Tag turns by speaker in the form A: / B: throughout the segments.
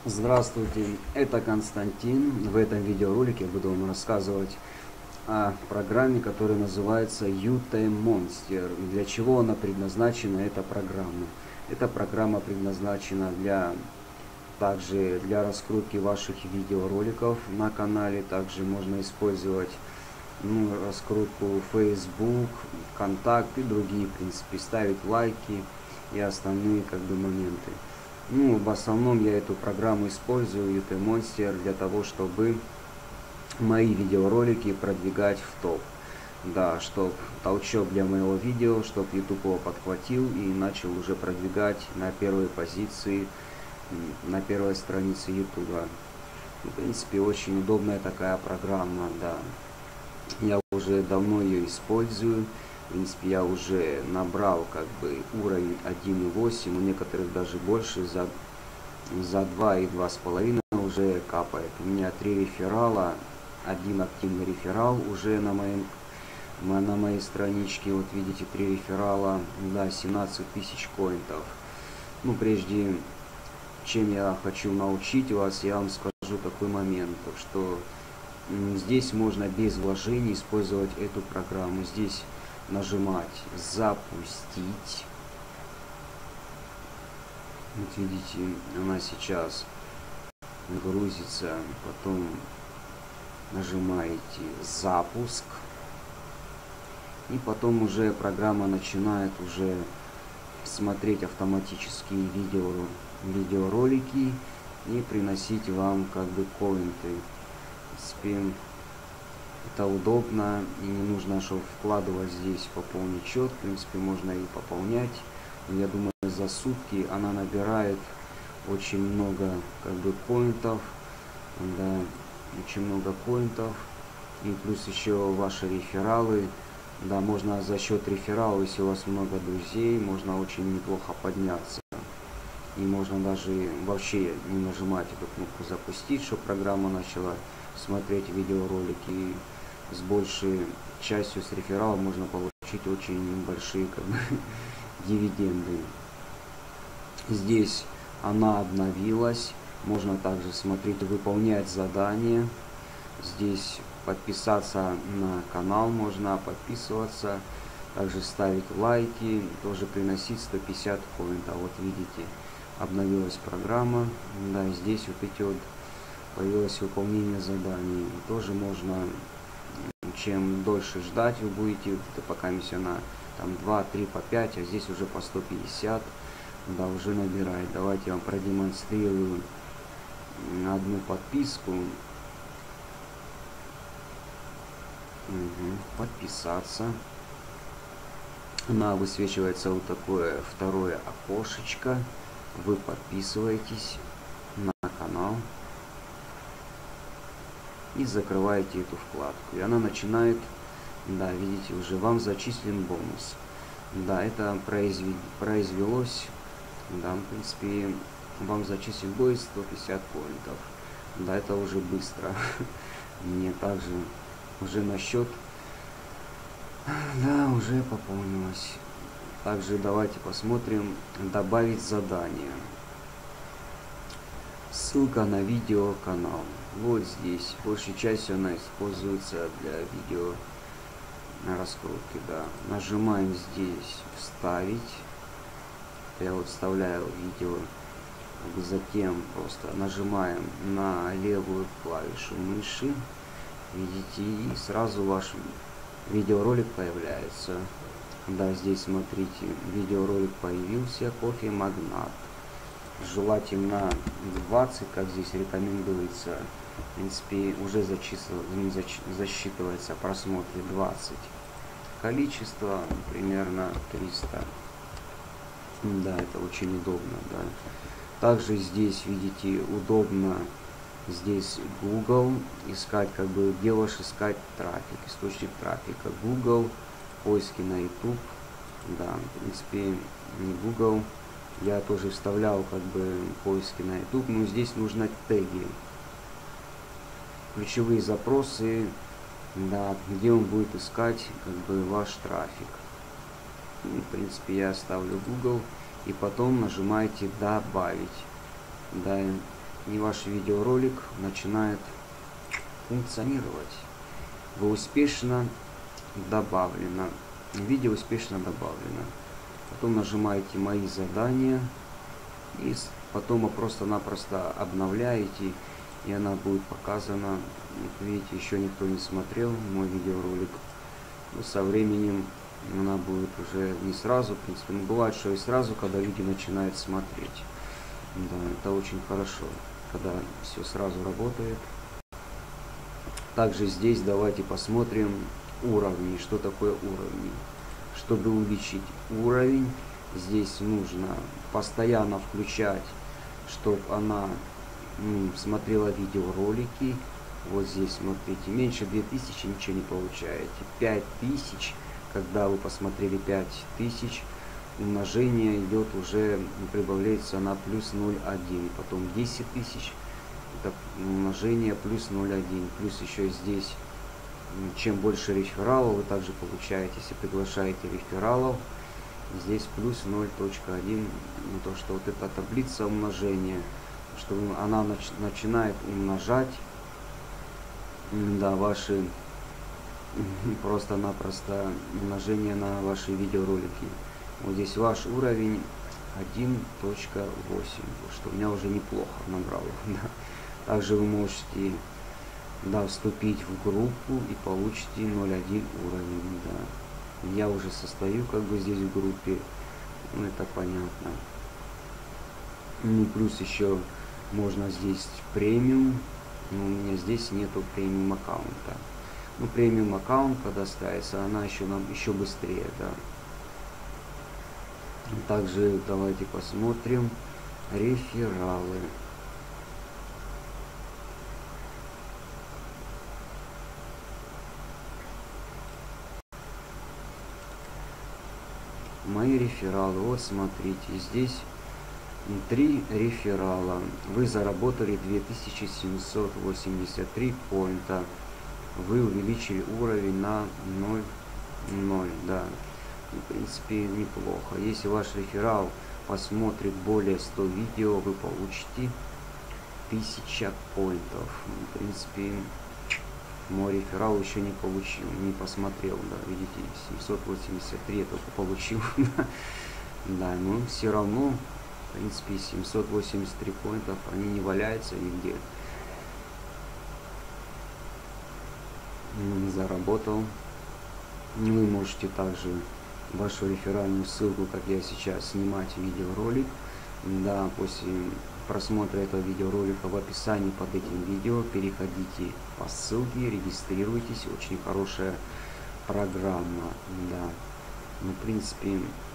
A: Здравствуйте, это Константин. В этом видеоролике я буду вам рассказывать о программе, которая называется UTM Monster. Для чего она предназначена, эта программа? Эта программа предназначена также для раскрутки ваших видеороликов на канале. Также можно использовать раскрутку Facebook, ВКонтакт и другие, в принципе, ставить лайки и остальные моменты. В основном я эту программу использую, UTM Monster, для того, чтобы мои видеоролики продвигать в топ. Да, чтобы толчок для моего видео, чтобы YouTube его подхватил и начал уже продвигать на первой позиции, на первой странице YouTube. В принципе, очень удобная такая программа, да. Я уже давно ее использую. В принципе, я уже набрал уровень 1.8, у некоторых даже больше, за 2 и 2,5 уже капает. У меня 3 реферала, один активный реферал уже на моей страничке. Вот видите, 3 реферала, да, 17 тысяч коинтов. Прежде чем я хочу научить вас, я вам скажу такой момент, что здесь можно без вложений использовать эту программу. Здесь нажимать запустить. Вот видите, она сейчас грузится, потом нажимаете запуск, и потом уже программа начинает уже смотреть автоматические видеоролики и приносить вам коинты. В принципе, это удобно, и не нужно, чтобы вкладывать здесь пополнить счет. В принципе, можно и пополнять. Я думаю, за сутки она набирает очень много коинтов, да, очень много коинтов. И плюс еще ваши рефералы, да, можно за счет рефералов, если у вас много друзей, можно очень неплохо подняться. И можно даже вообще не нажимать эту кнопку запустить, чтобы программа начала смотреть видеоролики. И с большей частью с реферала можно получить очень большие дивиденды. Здесь она обновилась. Можно также смотреть, выполнять задания. Здесь подписаться на канал можно, подписываться, также ставить лайки, тоже приносить 150 коинтов. Вот видите, обновилась программа. Да, здесь появилось выполнение заданий. Тоже можно, чем дольше ждать вы будете, пока она там 2, 3, по 5, а здесь уже по 150, да, уже набирает. Давайте я вам продемонстрирую одну подписку. Подписаться. Она высвечивается вот такое второе окошечко. Вы подписываетесь на канал и закрываете эту вкладку, и она начинает, да, видите, уже вам зачислен бонус. Да, это произвелось, да, в принципе, вам зачислен бонус 150 коинтов. Да, это уже быстро. Мне также уже на счет, да, уже пополнилось. Также давайте посмотрим, добавить задание. Ссылка на видеоканал. Вот здесь. Большей частью она используется для видео раскрутки, да. Нажимаем здесь вставить. Я вот вставляю видео. Затем просто нажимаем на левую клавишу мыши. Видите, и сразу ваш видеоролик появляется. Да, здесь смотрите, видеоролик появился, кофемагнат. Желательно 20, как здесь рекомендуется. В принципе, уже засчитывается просмотры 20. Количество примерно 300. Да, это очень удобно, да. Также здесь, видите, удобно здесь Google искать, где ваш искать трафик, источник трафика. Google, поиски на YouTube, да, в принципе, не Google. Я тоже вставлял поиски на YouTube, но здесь нужно теги, ключевые запросы, да, где он будет искать ваш трафик. В принципе, я ставлю Google, и потом нажимаете добавить. Да, и ваш видеоролик начинает функционировать. Вы успешно добавлено. Видео успешно добавлено. Потом нажимаете «Мои задания» и потом вы просто-напросто обновляете, и она будет показана. Вот видите, еще никто не смотрел мой видеоролик. Но со временем она будет уже не сразу, в принципе, но бывает, что и сразу, когда люди начинают смотреть. Да, это очень хорошо, когда все сразу работает. Также здесь давайте посмотрим уровни. Что такое уровни? Чтобы увеличить уровень, здесь нужно постоянно включать, чтобы она смотрела видеоролики. Вот здесь смотрите, меньше 2000 ничего не получаете. 5000, когда вы посмотрели 5000, умножение идет уже, прибавляется на плюс 0,1. Потом 10 тысяч, это умножение плюс 0,1. Плюс еще здесь, чем больше рефералов вы также получаете, если приглашаете рефералов, здесь плюс 0,1. То, что вот эта таблица умножения, что она начинает умножать, да, ваши просто-напросто умножение на ваши видеоролики. Вот здесь ваш уровень 1.8, что у меня уже неплохо набрал. Да. Также вы можете, да, вступить в группу и получите 0.1 уровень. Да. Я уже состою как бы здесь в группе, ну это понятно. Ну плюс еще можно здесь премиум, но у меня здесь нету премиум аккаунта. Ну премиум аккаунт, когда ставится, она еще быстрее, да. Также давайте посмотрим рефералы. Мои рефералы, вот смотрите, здесь 3 реферала. Вы заработали 2783 поинта. Вы увеличили уровень на 0,0, да. В принципе, неплохо. Если ваш реферал посмотрит более 100 видео, вы получите 1000 поинтов. В принципе, мой реферал еще не получил, не посмотрел, да, видите, 783 я только получил. Да, но все равно, в принципе, 783 поинтов, они не валяются нигде. Заработал. Вы можете также вашу реферальную ссылку, как я сейчас, снимать видеоролик. Да, после просмотра этого видеоролика в описании под этим видео переходите по ссылке, регистрируйтесь. Очень хорошая программа. Да. Ну, в принципе,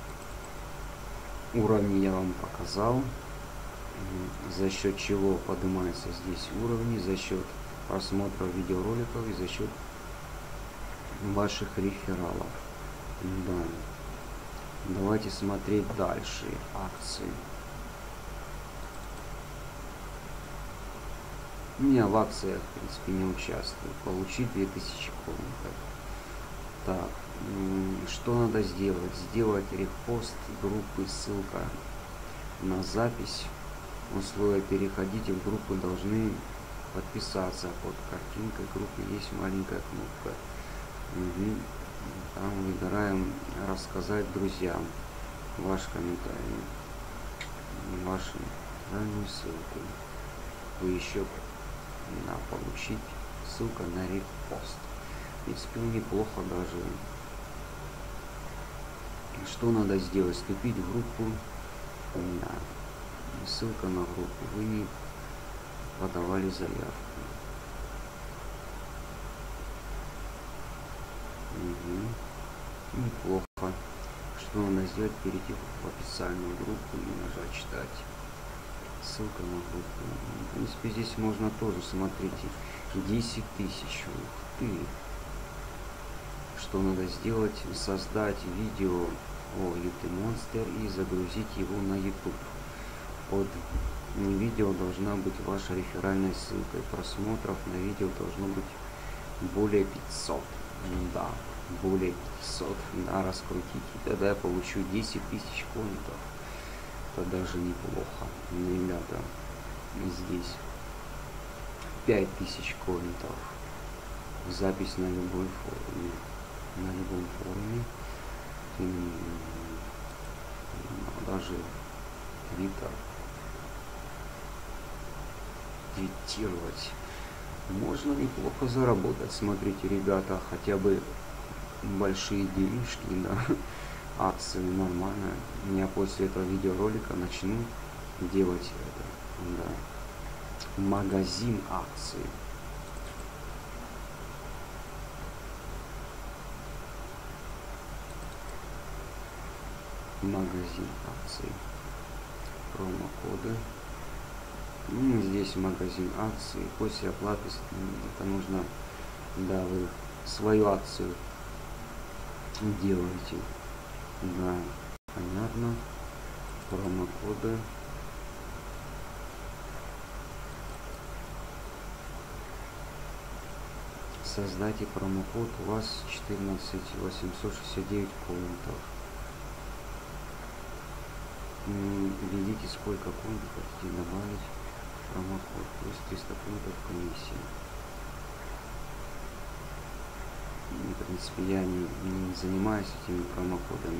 A: уровни я вам показал. За счет чего поднимаются здесь уровни, за счет просмотра видеороликов и за счет ваших рефералов. Да. Давайте смотреть дальше акции. Я в акциях, в принципе, не участвую. Получить 2000 комнатов. Так, что надо сделать? Сделать репост группы, ссылка на запись. Условия: переходите в группу, должны подписаться. Под картинкой группы есть маленькая кнопка. Там выбираем рассказать друзьям ваш комментарий, вашу раннюю ссылку. Вы еще получить ссылка на репост. В принципе, неплохо даже. Что надо сделать? Вступить в группу. Да. Ссылка на группу. Вы не подавали заявку. Неплохо. Что надо сделать? Перейти в официальную группу и нажать читать. Ссылка на группу. В принципе, здесь можно тоже, смотрите, 10 тысяч. Ух ты! Что надо сделать? Создать видео о Ute-Monster и загрузить его на YouTube. Под видео должна быть ваша реферальная ссылка. И просмотров на видео должно быть более 500. Да, более 500. Да, раскрутите. Тогда я получу 10 тысяч комнатов. Это даже неплохо, ребята. здесь 5000 коинтов. Запись на любой форуме. На любом форуме. Даже Twitter. Твитировать. Можно неплохо заработать. Смотрите, ребята, хотя бы большие денежки, да. Акции нормально. Я после этого видеоролика начну делать это. Да. Магазин акций. Магазин акций. Промокоды. Здесь магазин акций. После оплаты это нужно, да, вы свою акцию делаете. Да, понятно. Промокоды. Создайте промокод, у вас 14869 коинтов. Введите сколько коинтов хотите добавить промокод, плюс 300 коинтов комиссии. В принципе, я не занимаюсь этими промокодами.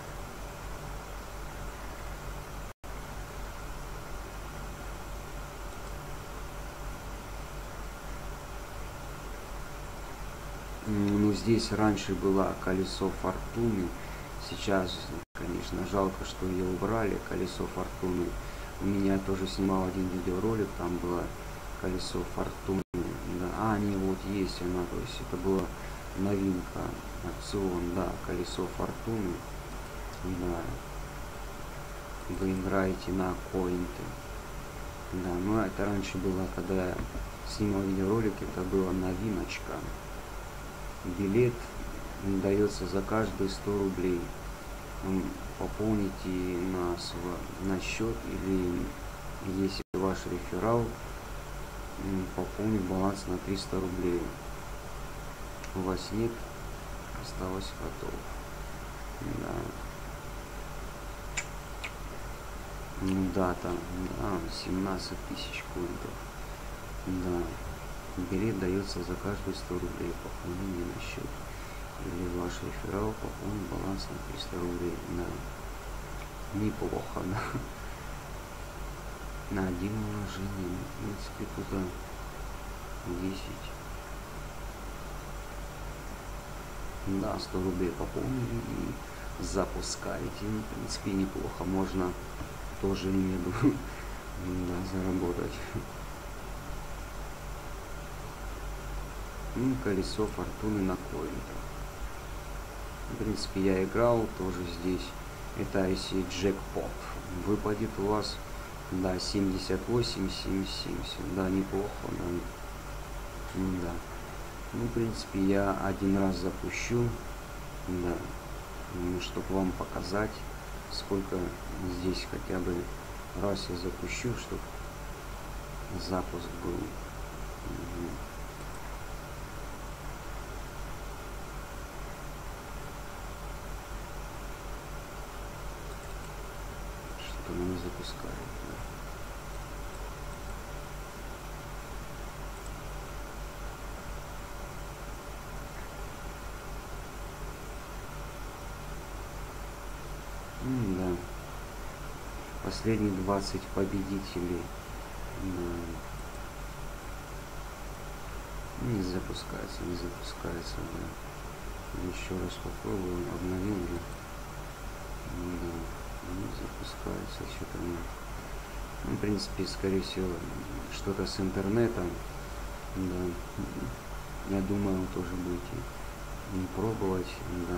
A: Ну, здесь раньше было колесо фортуны. Сейчас, конечно, жалко, что ее убрали, колесо фортуны. У меня тоже снимал один видеоролик, там было колесо фортуны. Да, не, вот есть она, то есть это была новинка, опцион, да, колесо фортуны. Да. Вы играете на коинты. Да, но это раньше было, когда я снимал видеоролик, это была новиночка. Билет дается за каждые 100 рублей. Пополните на счет, или если ваш реферал пополнит баланс на 300 рублей. У вас нет, осталось готов. Да. Ну, дата, да, 17 тысяч коинтов. Да. Билет дается за каждые 100 рублей пополнение на счет. Или ваш реферал пополнит баланс на 300 рублей. Да. Неплохо, да. На один умножение. В принципе, туда 10. Да, 100 рублей пополнили и запускаете. В принципе, неплохо. Можно тоже имеду, да, заработать. Колесо фортуны на коинтах. В принципе, я играл тоже здесь. Это если джекпот выпадет у вас, да, 78, 70, да, неплохо, да. Да. Ну, в принципе, я один раз запущу, да, чтобы вам показать, сколько здесь хотя бы раз я запущу, чтобы запуск был. Что мы запускаем. Да. Последние 20 победителей. Да. Не запускается, да. Еще раз попробую, обновил ли. Да. Не запускается, что-то нет. Ну, в принципе, скорее всего, что-то с интернетом. Да. Я думаю, вы тоже будете не пробовать, да.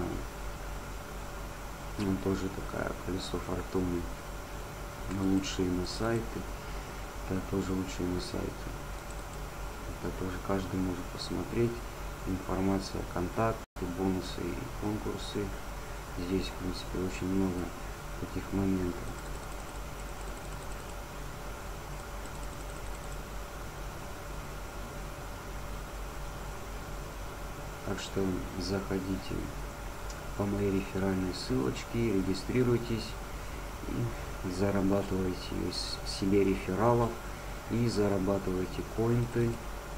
A: Тоже такая колесо фортуны. Лучшие на сайты. Это тоже лучшие на сайты. Это тоже каждый может посмотреть. Информация, контакты, бонусы и конкурсы. Здесь, в принципе, очень много таких моментов. Так что заходите по моей реферальной ссылочке, регистрируйтесь и зарабатывайте себе рефералов. и зарабатывайте коинты,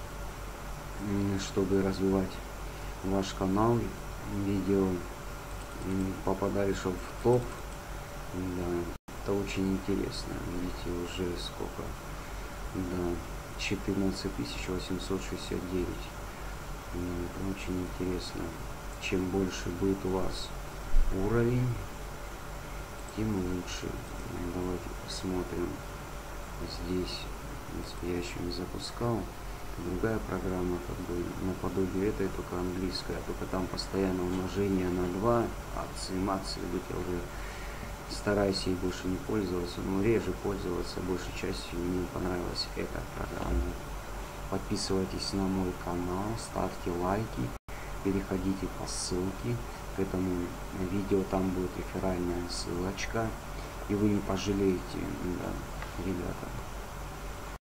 A: чтобы развивать ваш канал. Видео попадали в топ. Да, это очень интересно. Видите, уже сколько? Да, 14 869. Это очень интересно. Чем больше будет у вас уровень, тем лучше. Давайте посмотрим. Здесь, в принципе, я еще не запускал. Другая программа, как бы наподобие этой, только английская, только там постоянно умножение на 2, акции, быть я уже стараюсь ей больше не пользоваться, но реже пользоваться, большей частью мне понравилась эта программа. Подписывайтесь на мой канал, ставьте лайки, переходите по ссылке к этому видео, там будет реферальная ссылочка, и вы не пожалеете, да, ребята.